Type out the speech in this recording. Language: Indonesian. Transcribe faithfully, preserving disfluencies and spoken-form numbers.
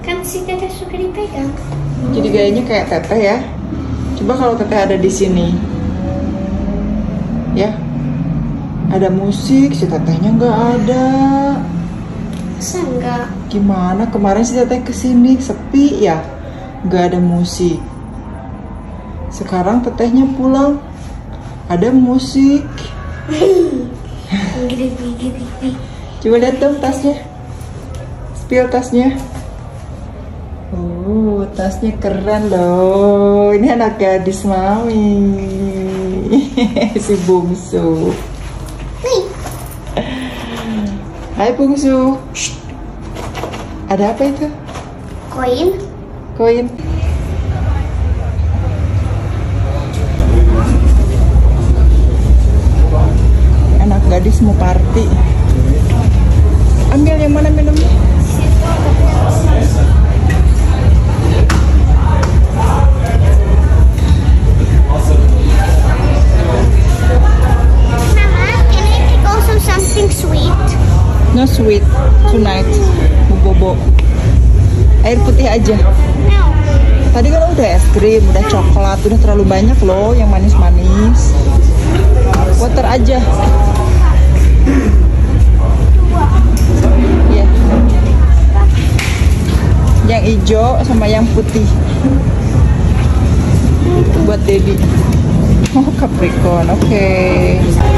Kan si teteh suka dipegang. Jadi gayanya kayak teteh ya. Coba kalau teteh ada di sini, ya, ada musik, si tetehnya nggak ada. Masa enggak? Gimana kemarin si teteh kesini sepi ya, nggak ada musik. Sekarang tetehnya pulang, ada musik. Gede-gede. Coba lihat dong tasnya, spill tasnya. Oh, tasnya keren loh. Ini anak gadis mami. Si bungsu. Hai bungsu. Shh. Ada apa itu? Koin. Koin. Anak gadis mau party. Ambil yang mana minumnya? No sweet tonight, bobo. Air putih aja. No. Tadi kan udah es krim, udah coklat, udah terlalu banyak loh yang manis-manis. Water aja. Ya. Yang hijau sama yang putih. Buat Debbie. Oh, Capricorn, oke. Okay.